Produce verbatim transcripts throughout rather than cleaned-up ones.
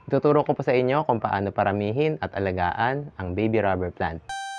Ituturo ko po sa inyo kung paano paramihin at alagaan ang baby rubber plant.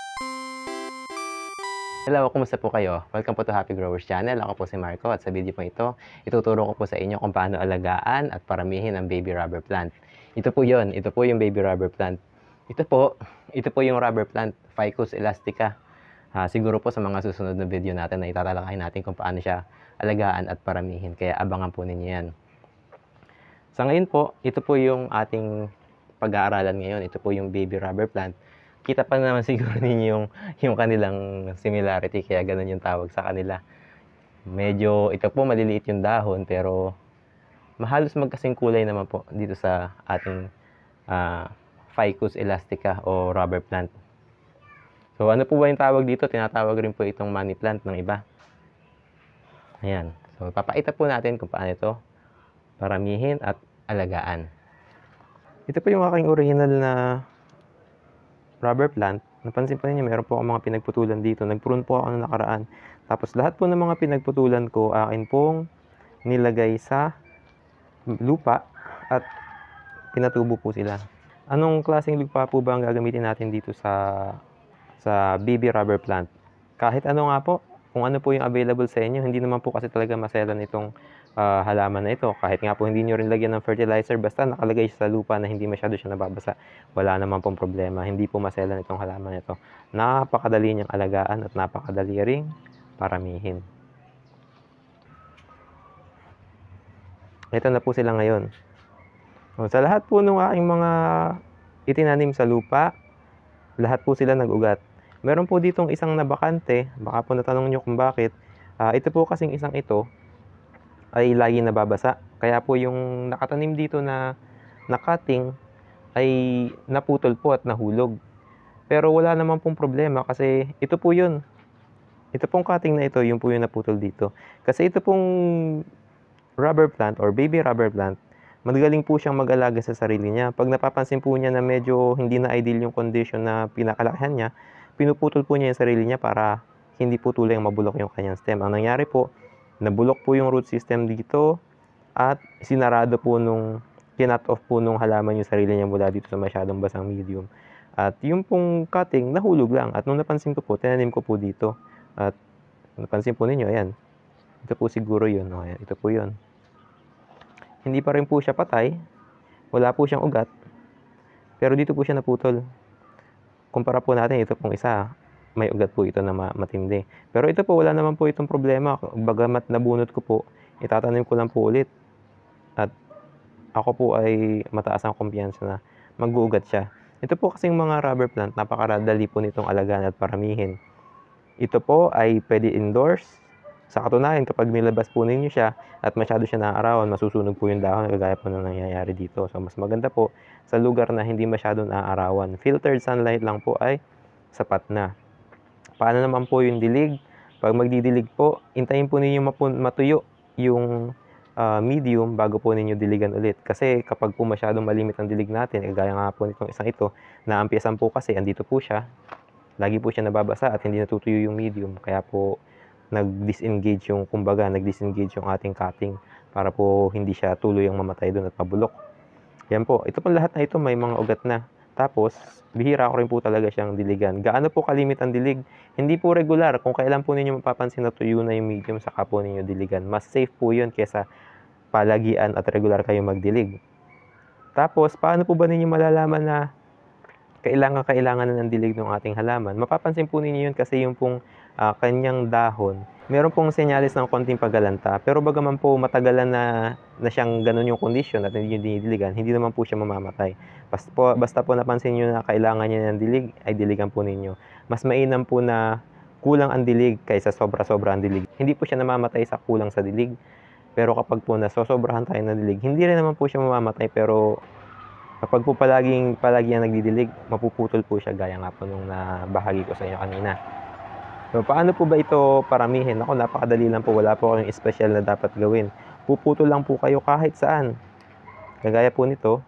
Hello, kumusta po kayo? Welcome po to Happy Growers Channel. Ako po si Marco at sa video po ito, ituturo ko po sa inyo kung paano alagaan at paramihin ang baby rubber plant. Ito po yon, ito po yung baby rubber plant. Ito po, ito po yung rubber plant, Ficus elastica. Uh, siguro po sa mga susunod na video natin na itatalakay natin kung paano siya alagaan at paramihin. Kaya abangan po ninyo yan. Sa ngayon po, ito po yung ating pag-aaralan ngayon. Ito po yung baby rubber plant. Kita pa naman siguro ninyo yung, yung kanilang similarity, kaya ganun yung tawag sa kanila. Medyo, ito po maliliit yung dahon, pero mahalos magkasing kulay naman po dito sa ating uh, Ficus elastica o rubber plant. So ano po ba yung tawag dito? Tinatawag rin po itong money plant ng iba. Ayan. So papakita po natin kung paano ito paramihin at alagaan. Ito po yung aking original na rubber plant. Napansin po ninyo, meron po akong mga pinagputulan dito. Nag-prune po ako ng nakaraan. Tapos lahat po ng mga pinagputulan ko, akin pong nilagay sa lupa at pinatubo po sila. Anong klaseng lupa po ba ang gagamitin natin dito sa sa baby rubber plant? Kahit ano nga po, kung ano po yung available sa inyo, hindi naman po kasi talaga maselan itong Uh, halaman na ito. Kahit nga po hindi nyo rin lagyan ng fertilizer, basta nakalagay siya sa lupa na hindi masyado siya nababasa, wala naman pong problema. Hindi po maselan itong halaman ito. Napakadali niyang alagaan at napakadali ring paramihin. Ito na po sila ngayon. So, sa lahat po ng aking mga itinanim sa lupa, lahat po sila nag-ugat. Meron po ditong isang nabakante, baka po natanong nyo kung bakit. Uh, ito po kasing isang ito, ay lagi nababasa. Kaya po yung nakatanim dito na na-cutting ay naputol po at nahulog. Pero wala naman pong problema kasi ito po yun. Ito pong cutting na ito, yung po yung naputol dito. Kasi ito pong rubber plant or baby rubber plant, magaling po siyang mag-alaga sa sarili niya. Pag napapansin po niya na medyo hindi na ideal yung condition na pinakalakihan niya, pinuputol po niya yung sarili niya para hindi po tuloy mabulok yung kanyang stem. Ang nangyari po, nabulok po yung root system dito at sinarado po nung kinut off po nung halaman yung sarili niya mula dito sa masyadong basang medium. At yung pong cutting, nahulog lang. At nung napansin ko po, tinanim ko po dito. At napansin po ninyo, ayan. Ito po siguro yun. O, ayan, ito po yun. Hindi pa rin po siya patay. Wala po siyang ugat. Pero dito po siya naputol. Kumpara po natin, ito pong isa, may ugat po ito na matindi. Pero ito po, wala naman po itong problema. Bagamat nabunot ko po, itatanim ko lang po ulit. At ako po ay mataas ang kumpiyansa na mag-uugat siya. Ito po kasing mga rubber plant, napakaradali po nitong alagaan at paramihin. Ito po ay pwede indoors. Sa katunayan, kapag nilabas po ninyo siya at masyado siya naaarawan, masusunog po yung dahon, kagaya po na nangyayari dito. So mas maganda po sa lugar na hindi masyado naaarawan. Filtered sunlight lang po ay sapat na. Paano naman po yung dilig? Pag magdidilig po, intayin po ninyo matuyo yung uh, medium bago po ninyo diligan ulit. Kasi kapag po masyadong malimit ang dilig natin, kagaya nga po nitong isang ito, naampiasan po kasi, andito po siya, lagi po siya nababasa at hindi natutuyo yung medium. Kaya po nag-disengage yung, kumbaga, nag-disengage yung ating cutting para po hindi siya tuloy ang mamatay doon at mabulok. Yan po. Ito po lahat na ito may mga ugat na. Tapos, bihira ko rin po talaga siyang diligan. Gaano po kalimit ang dilig? Hindi po regular. Kung kailan po ninyo mapapansin na tuyo na yung medium, saka po ninyo diligan. Mas safe po yun kesa palagian at regular kayo magdilig. Tapos, paano po ba ninyo malalaman na kailangan-kailangan na ng dilig ng ating halaman? Mapapansin po ninyo yun kasi yung pong uh, kanyang dahon, meron pong senyalis ng konting paggalanta. Pero bagaman po matagalan na, na siyang ganun yung condition at hindi nyo dinidiligan, hindi naman po siya mamamatay. Basta po, basta po napansin nyo na kailangan niya ng dilig, ay diligan po ninyo. Mas mainam po na kulang ang dilig kaysa sobra-sobra ang dilig. Hindi po siya namamatay sa kulang sa dilig. Pero kapag po nasosobrahan tayo ng dilig, hindi rin naman po siya mamamatay. Pero kapag po palaging, palagi ang nagdidilig, mapuputol po siya gaya nga po nung nabahagi ko sa inyo kanina. So, paano po ba ito paramihin? Ako, napakadali lang po. Wala po kayong special na dapat gawin. Puputol lang po kayo kahit saan. Kagaya po nito.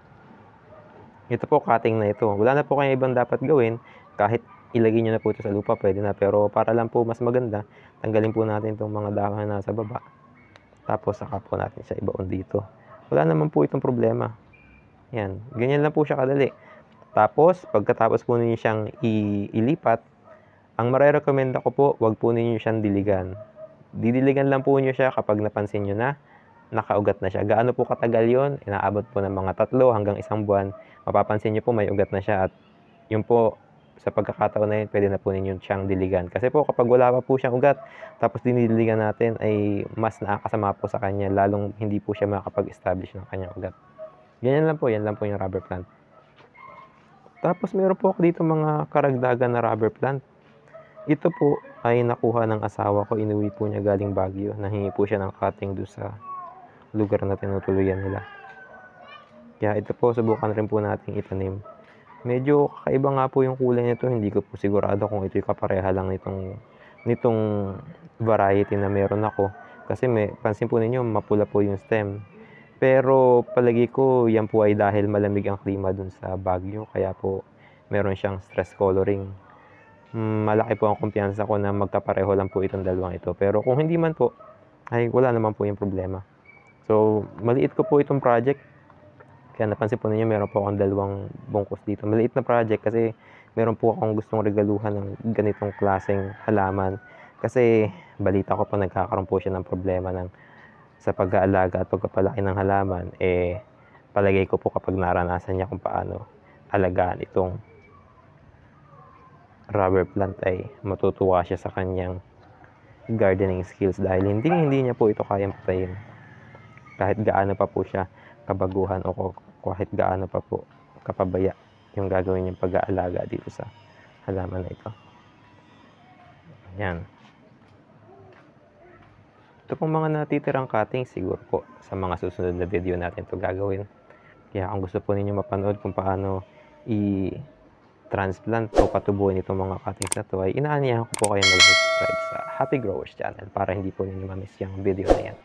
Ito po, cutting na ito. Wala na po kayong ibang dapat gawin. Kahit ilagay nyo na po ito sa lupa, pwede na. Pero para lang po mas maganda, tanggalin po natin itong mga dahon na nasa baba. Tapos, saka po natin siya ibaon dito. Wala naman po itong problema. Yan, ganyan lang po siya kadali. Tapos, pagkatapos po ninyo siyang i ilipat, ang marerekomenda ko po, wag po ninyo siyang diligan. Didiligan lang po niyo siya kapag napansin niyo na nakaugat na siya. Gaano po katagal 'yon? Inaabot po ng mga tatlo hanggang isang buwan. Mapapansin niyo po may ugat na siya at 'yun po, sa pagkakataon na 'yun, puwede na po ninyo siyang diligan. Kasi po kapag wala pa po siyang ugat, tapos dinidiligan natin ay mas nakakasama po sa kanya, lalong hindi po siya makakapag-establish ng kanyang ugat. Ganyan lang po, 'yan lang po yung rubber plant. Tapos meron po ako ditong mga karagdagan na rubber plant. Ito po ay nakuha ng asawa ko, inuwi po niya galing Baguio. Nanghingi po siya ng cutting do'n sa lugar na tinutuluyan nila. Kaya ito po, subukan rin po nating itanim. Medyo kakaiba nga po yung kulay nito, hindi ko po sigurado kung ito'y kapareha lang nitong nitong variety na meron ako. Kasi may pansin po ninyo mapula po yung stem. Pero palagay ko yan po ay dahil malamig ang klima dun sa Baguio, kaya po meron siyang stress coloring. Hmm, malaki po ang kumpiyansa ko na magkapareho lang po itong dalawang ito. Pero kung hindi man po, ay wala naman po yung problema. So, maliit ko po itong project. Kaya napansin po ninyo meron po akong dalawang bungkus dito. Maliit na project kasi meron po akong gustong regaluhan ng ganitong klaseng halaman. Kasi balita ko po nagkakaroon po siya ng problema ng sa pag-aalaga at pagpapalaki ng halaman, eh palagay ko po kapag naranasan niya kung paano alagaan itong rubber plant ay matutuwa siya sa kanyang gardening skills dahil hindi hindi niya po ito kayang patayin. Kahit gaano pa po siya kabaguhan o kahit gaano pa po kapabaya yung gagawin niyang pag-aalaga dito sa halaman na ito. Yan. Ito pong mga natitirang cutting siguro po sa mga susunod na video natin ito gagawin. Kaya kung gusto po ninyo mapanood kung paano i-transplant o patubuin itong mga cuttings na to, ay inaanyahan ko po kayo mag-subscribe sa Happy Growers Channel para hindi po ninyo ma-miss yung video na yan.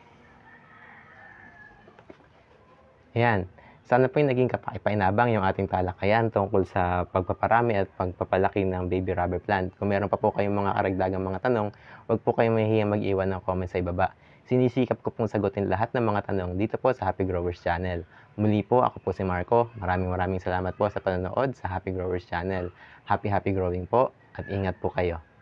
Ayan. Sana po yung naging kapakipainabang yung ating talakayan tungkol sa pagpaparami at pagpapalaki ng baby rubber plant. Kung meron pa po kayong mga karagdagang mga tanong, huwag po kayong mahihiyang mag-iwan ng comment sa ibaba. Sinisikap ko pong sagutin lahat ng mga tanong dito po sa Happy Growers Channel. Muli po, ako po si Marco. Maraming maraming salamat po sa panonood sa Happy Growers Channel. Happy happy growing po at ingat po kayo.